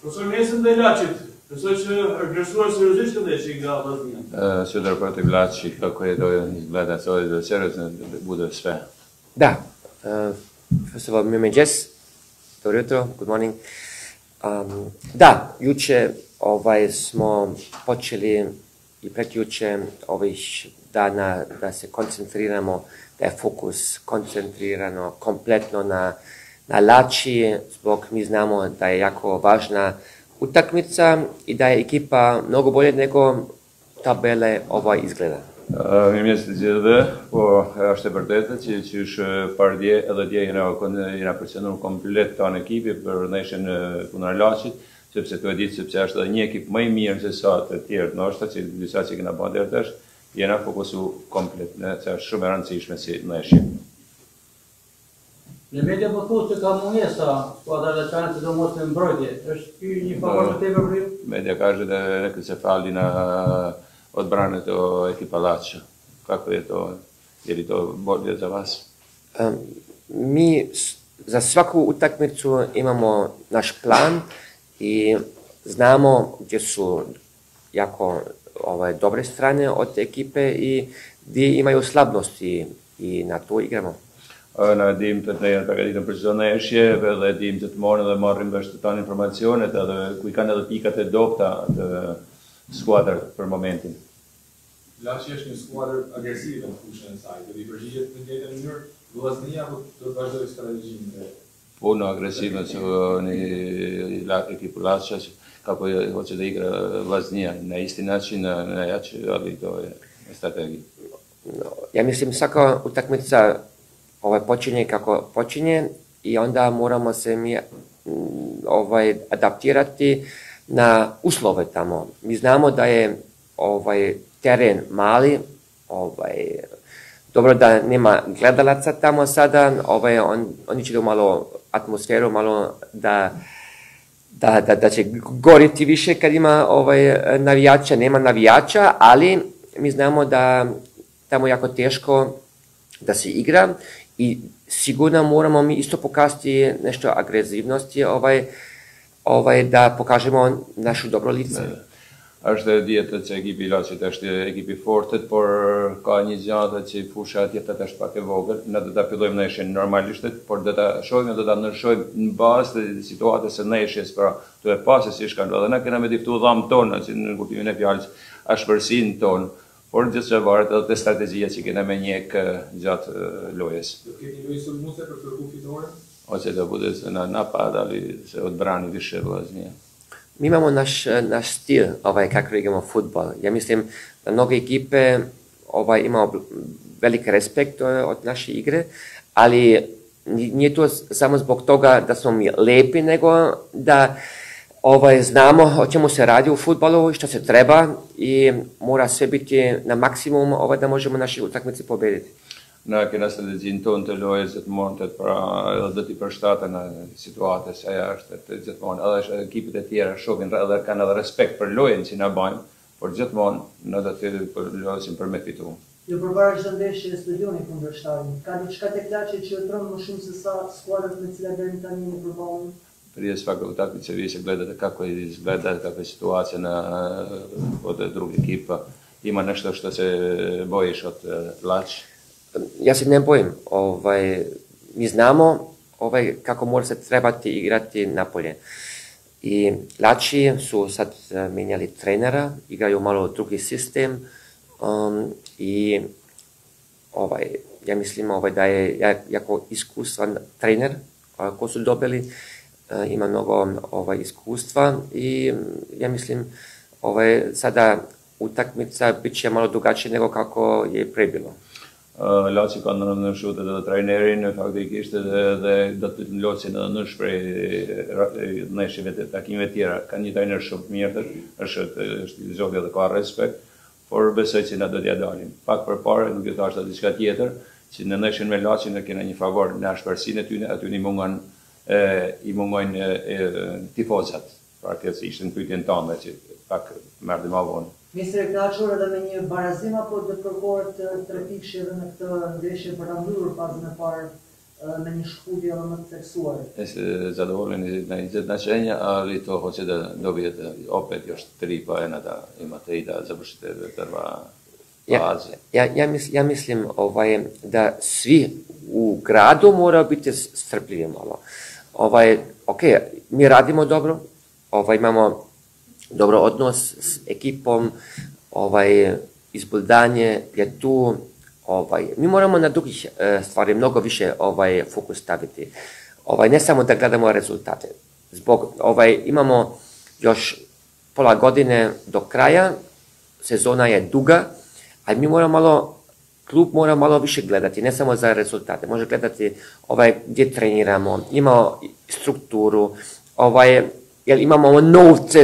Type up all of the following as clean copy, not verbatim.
Profesor nesën dhe Laçit, besoj që agresuar seriozisht këndeshi nga Vllaznia. Sudar protiv Laçi, kako je to izgleda to je seriozno da bude sve. Da, first of all, mirëmëngjes, dobro jutro, good morning. Da, juče smo počeli i prekjuče ovih dana da se koncentriramo, da je fokus koncentrirano kompletno na Laçi, zbog mi znamo da je jako važna utakmica i da je ekipa mnogo bolje nego tabele izgleda. Mirëmëngjes të gjithëve, po është e vërtetë që është pardje edhe dje jena përcjenuar komplet tonë ekipi për ndeshjen kundër Laçit, sepse tu e ditë sepse është edhe një ekip më i mirë se sa të tjerë ndoshta, që disa që kena bërë deri tash, jena fokusu komplet, që është shumë e rëndësishme si ndeshje. Në media po thotë se ka mungesa skuadra Laçane sidomos në mbrojtje. Është ky një faktor më tepër për ju? Media kaže da neki se fali na odbrane to ekipa Laça. Kako je to? Je li to bolje za vas? Mi za svaku utakmicu imamo naš plan i znamo gdje su jako dobre strane od ekipe i gdje imaju slabnosti i na to igramo. Na dim të ne përgatitëm për çdo ndeshje dhe dim të marrim dhe marrim vesh të tanë informacionet edhe ku i kanë edhe pikat e dobta të skuadrës për momentin. Laçi është një skuadër agresive në fushën e saj, do i përgjigjet në njëjtën mënyrë Vllaznia apo do të vazhdojë strategjinë? Puno agresivno su ekipu Laça, kako hoće da igra Vllaznia na isti način, na jači, ali to je strategija. Ja mislim svaka utakmica počinje kako počinje i onda moramo se mi adaptirati na uslove tamo. Mi znamo da je teren mali, dobro da nema gledalaca tamo sada, oni će da malo atmosferu, malo da će goriti više kad ima navijača, nema navijača, ali mi znamo da tamo jako teško da se igra i sigurno moramo mi isto pokazati nešto agresivnosti, da pokažemo našu dobro lice. Është e dietët që ekipi Laçit është ekipi fortet, por ka një gjë që fusha tjetër është pak e vogël. Ne do ta fillojmë ndeshjen normalisht, por do ta shohim, do ta ndryshojmë në bazë të situatës së ndeshjes, pra tu e pasë si shkan. Edhe ne kena me diftu dhamë tonë, si në kuptimin e fjalës, ashpërsinë tonë, por gjithçka varet edhe te strategjia që kena me njek gjatë lojës. Do keni lojë sulmuese për kërku fitore? Ose do bude se na napad, ali se odbrani više Vllaznia. Mi imamo naš stil, kako igramo futbol. Ja mislim da mnoge ekipe imaju velik respekt od naše igre, ali nije to samo zbog toga da smo mi lepi, nego da znamo o čemu se radi u futbolu i što se treba i mora sve biti na maksimum da možemo naše utakmice pobediti. Na kena strategjinë tonë të lojës gjithmonë pra edhe do t'i përshtaten situatës ajo është të gjithmonë edhe ekipet e tjera shohin edhe kanë edhe respekt për lojën që na bajmë, por gjithmonë ne do të luajsim për me fitu. Jo përpara çdo ndeshje stadioni kundërshtarin. Ka diçka tek Laçi që tron më shumë se sa skuadrat me të cilat deri tani në përballje. Prije svake utakmice vi se gledate kako izgleda, kakva je situacija od drugih ekipa. Ima nešto što se bojiš od Laçi? Ja se ne bojim. Mi znamo kako mora se trebati igrati napolje. I Laçi su sad menjali trenera, igraju malo drugi sistem i ja mislim da je jako iskustvan trener ko su dobili, ima mnogo iskustva i ja mislim sada utakmica bit će malo drugačije nego kako je pre bilo. Laçi ka ndërshut edhe trajnerin, faktikisht edhe do të losin edhe në shprej ndeshjeve të takimeve të tjera. Ka një trajner shumë mirë, është i zoti dhe ka respekt, por besoj që na do t'ja dalim. Pak përpara nuk e thashta diçka tjetër, që në ndeshjen me Laçin ne kena një favor në ashpërsinë e tyre, aty i mungojnë tifozat. Pra kjo ishte pyetjen tënde që pak merrti më vonë. Ministre kënaqur edhe me një barazim apo do të kërkohet 3 pikë edhe në këtë ndeshje për ta mbyllur fazën e parë me një shkputje edhe më të theksuar. Jeste zadovoljeni na izjednačenja, ali to hoće da dobijete opet još 3 poena da imate i da završite prva faze. Ja mislim da svi u gradu moraju biti strpljivi malo. Ok, mi radimo dobro, imamo dobro odnos s ekipom, izbildanje je tu, mi moramo na drugih stvari mnogo više fokus staviti. Ne samo da gledamo rezultate. Zbog imamo još pola godine do kraja, sezona je duga, ali mi klub mora malo više gledati, ne samo za rezultate. Može gledati gdje treniramo, imamo strukturu, jer imamo novce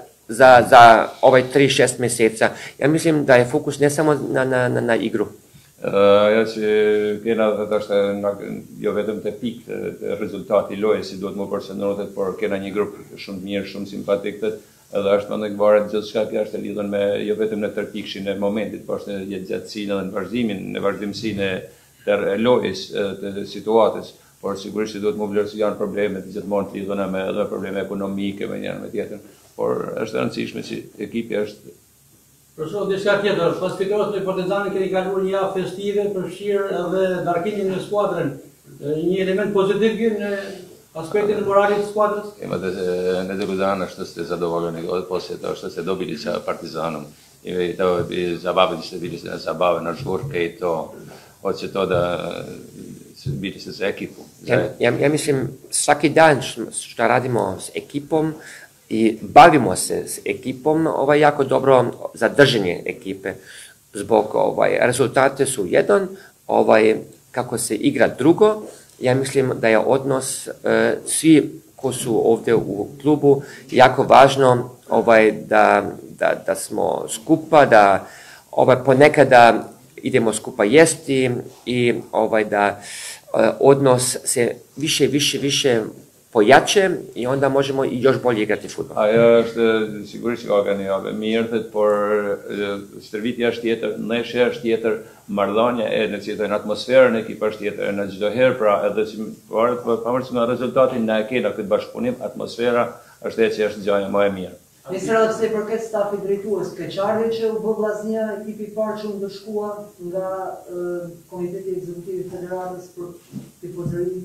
za 3-6 mjeseca. Ja mislim da je fokus ne samo na igru. Ja kena jo vetëm te pik rezultati i lojës si duhet më përshëndetet, por kena një grup shumë mirë, shumë simpatik edhe është më varet gjithçka që është e lidhur me jo vetëm në tërpikshin e momentit, por është në gjatësinë dhe në vazhdimin, në vazhdimsinë e lojës, të situatës, por sigurisht duhet më vlerësoj janë problemet gjithmonë të lidhura me edhe probleme ekonomike me njërin me tjetrin, por është e rëndësishme që ekipi është. Për shkak diçka tjetër, pas fitoret me Partizanin keni kaluar një javë festive, përfshirë edhe ndarkimin në skuadrën. Një element pozitiv në aspektin e moralit të skuadrës? Imate nezgodan što ste zadovoljeni poslije toho što ste dobili sa Partizanom. I to zabavili ste, bili ste na zabave, na žurke i to. Hoće to da bili ste sa ekipom. Ja mislim, svaki dan što radimo s ekipom i bavimo se s ekipom, jako dobro za držanje ekipe. Zbog rezultate su jedan, kako se igra drugo. Ja mislim da je odnos svi koji su ovdje u klubu jako važno da smo skupa, da ponekada idemo skupa jesti i da odnos se više pojače i onda možemo i još bolje igrati futbol. Ajo është sigurisht ka një javë mirë, por stërvitja është tjetër, ndeshja është tjetër, marrëdhënia e në cilën atmosferën e ekipit është tjetër në çdo herë, pra edhe si pavarësisht nga rezultati na e kena këtë bashkëpunim, atmosfera është e që është gjëja më e mirë. Nisë radhës e përket stafit drejtues, keqardhje që u bë Vllaznia ekipi i parë që u ndëshkua nga Komiteti Ekzekutiv i Federatës për tifozëri.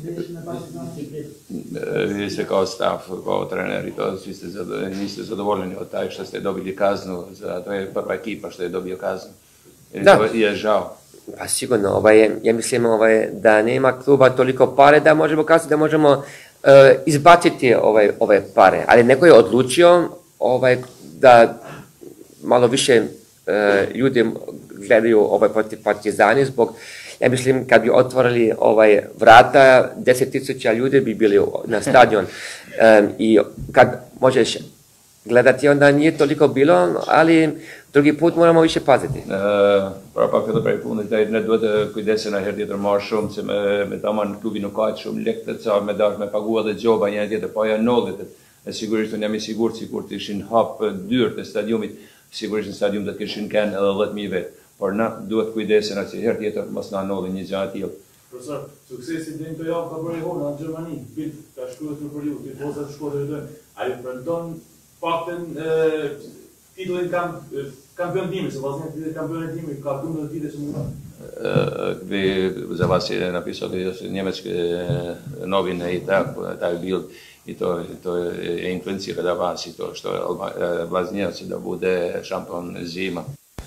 Vi ste kao stav, kao treneri, niste zadovoljeni od taj što ste dobili kaznu, to je prva ekipa što je dobio kaznu. Da. Je žao. Pa sigurno, ja mislim da nema kluba toliko pare da možemo kazati, da možemo izbaciti ove pare, ali neko je odlučio da malo više ljudi gledaju protiv Partizani zbog. Ja mislim, kad bi otvorili vrata, 10.000 ljudi bi bili na stadion. I kad možeš gledati, onda nije toliko bilo, ali drugi put moramo više paziti. Pra pak edhe prej punit, ne duhet të kujdesena herë tjetër më shumë, se me tamam klubi nuk ka shumë lekë të ca me dash me pagua dhe gjoba një tjetër, po janë nollet. Sigurisht unë jam i sigurt sikur të ishin hap dyert e stadiumit, sigurisht në stadium do të kishin kanë edhe 10.000 vet. Por na duhet kujdesena që herë tjetër mos na ndodhi një gjë e tillë. Profesor, suksesi deri këtë javë ka bërë Hona në Gjermani, Bild ka shkruar në periudhë, tifozat të Shkodrës dojnë. Ai premton faktën titullin kampionimit, se Vllaznia titullin kampionimit ka 12 vite që mundon. Gdje za vas je napisao njemački novine i tako, taj Bild, i to je influencira da vas i to što Vllaznia će da bude šampion zima.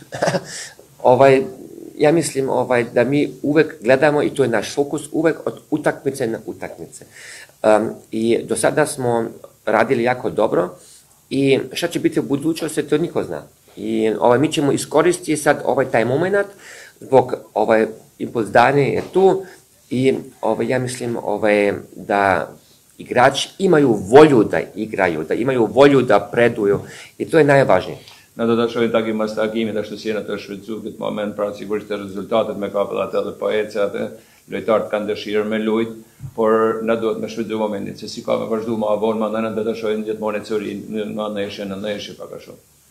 Ja mislim da mi uvek gledamo, i to je naš fokus, uvek od utakmice na utakmice. I do sada smo radili jako dobro i šta će biti u budućnosti, to niko zna. I mi ćemo iskoristiti sad taj moment, zbog Impuls Dani je tu i ja mislim da igrači imaju volju da igraju, da imaju volju da preduju i to je najvažnije. Në do të shohim takimin e takimit ashtu si në të shfrytzuar këtë moment, pra sigurisht rezultatet me kapellat edhe po ecë atë, lojtarët kanë dëshirë me lujt, por na duhet me shfrytzuar momentin, se si ka me vazhdu më avon, më ndërsa do të shohim gjithmonë Cërin në ndeshje pak a shumë.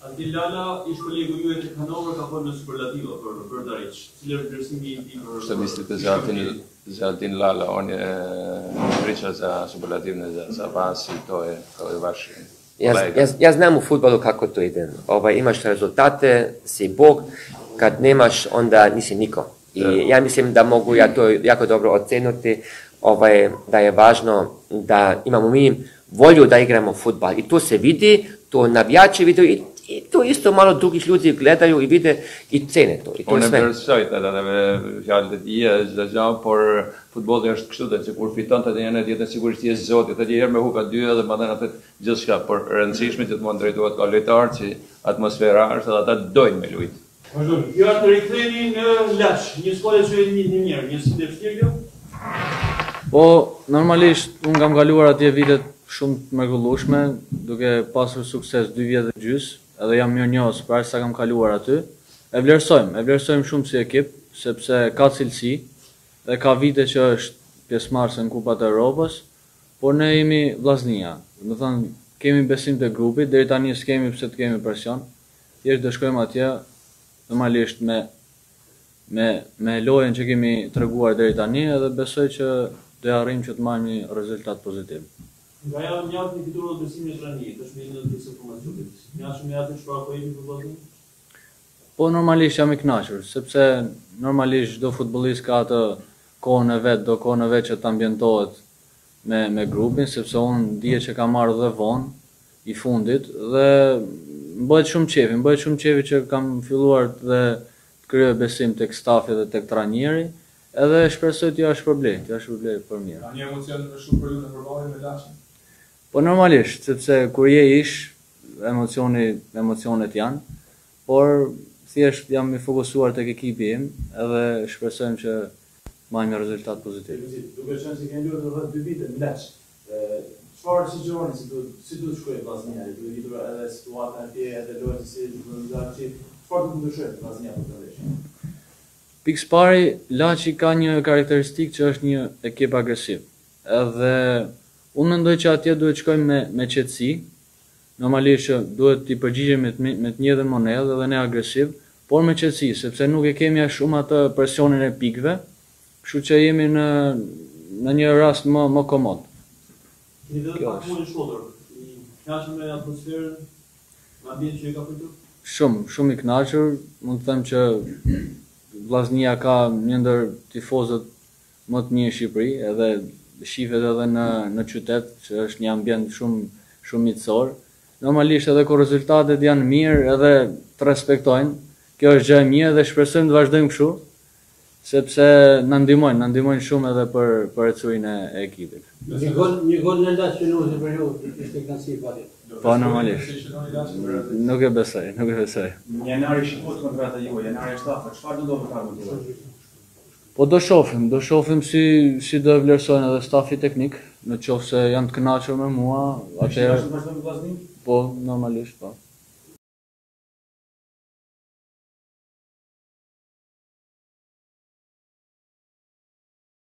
Adil Lala, ish kolegu juaj të Hanover ka thënë në superlativa për Daric. Cili është vlerësimi i tij për Shtabistit të Zaltin Lala, on je priča za superlativne za vas i to je vaš kolega. Ja znam u futbolu kako to ide. Imaš rezultate, si Bog, kad nemaš onda nisi niko. I ja mislim da mogu ja to jako dobro ocenuti, da je važno da imamo mi volju da igramo futbal. I to se vidi, to navijači vide i to isto malo drugih ljudi gledaju i vide i cene to. I to je sve. Unë vlerësoj edhe me fjalët e tija çdo gjë, por futbolli është kështu që kur fiton të janë jetën sigurisht je zoti, atë herë me huka dy edhe më atë gjithçka, por rëndësishme që të mund drejtohet ka lojtar që atmosfera është edhe ata dojnë me lujt. Ju atë riktheni në Laç, një skuadër që e një mirë, një si vështirë. Po, normalisht unë kam kaluar atje vitet shumë të mrekullueshme, duke pasur sukses 2 vjet dhe gjys, edhe jam mirënjohës për sa kam kaluar aty. E vlerësojmë shumë si ekip, sepse ka cilësi dhe ka vite që është pjesëmarrëse në Kupat e Europës, por ne jemi vllaznia. Do të thënë, kemi besim te grupi, deri tani s'kemi pse të kemi presion. Thjesht do shkojmë atje normalisht me lojën që kemi treguar deri tani edhe besoj që do të arrijmë që të marrim një rezultat pozitiv. Nga ja njëtë një fiturë të besimit të rënjë, të shminë në disë informacionit. Nga shumë jatë që çfarë po jemi futbolli? Po normalisht jam i kënaqur, sepse normalisht çdo futbollist ka atë kohën e vet, do kohën e vet që të ambientohet me grupin, sepse unë dije që kam marrë dhe vonë i fundit dhe më bëhet shumë qefi që kam filluar dhe të krijoj besim tek stafi dhe tek trajneri, edhe shpresoj t'ja shpërblet për mirë. Ka një emocion shumë për ju në përballje me Laçin? Po normalisht, sepse kur je ish, emocionet janë, por thjesht jam i fokusuar tek ekipi im, edhe shpresojmë që marrim një rezultat pozitiv. Duke qenë se keni luajtur rreth 2 vite në Laç, çfarë sugjeroni si do të shkojë vllaznia, duke vitur edhe situata atje, edhe lojët si Laçi, çfarë do të ndryshojë vllaznia për të veshur? Pikë pari, Laçi ka një karakteristikë që është një ekip agresiv. Edhe unë mendoj që atje duhet shkojmë me qetësi. Normalisht që duhet t'i përgjigjemi me të njëjtën monedhë dhe ne agresiv, por me qetësi, sepse nuk e kemi as shumë atë presionin e pikëve, kështu që jemi në një rast më komod. Keni vetë pak më shkodër, i kënaqur me atmosferën, me ambientin që e ka pritur? Shumë i kënaqur, mund të them që vllaznia ka një ndër tifozët më të mirë në Shqipëri, edhe shihet edhe në qytet, që është një ambient shumë miqësor. Normalisht edhe kur rezultatet janë mirë, edhe të respektojnë. Kjo është gjë e mirë dhe shpresojmë të vazhdojmë kështu, sepse na ndihmojnë shumë edhe për ecurinë e ekipit. Një gol në Laç që luajti për ju, ishte kënaqësi pati. Po normalisht. Nuk e besoj. Në janar shikoj kontrata juaj, janar shtafë, çfarë do të bëjë? Po do shohim si do vlerësojnë edhe stafi teknik, në qoftë se janë të kënaqur me mua, atëherë po normalisht po.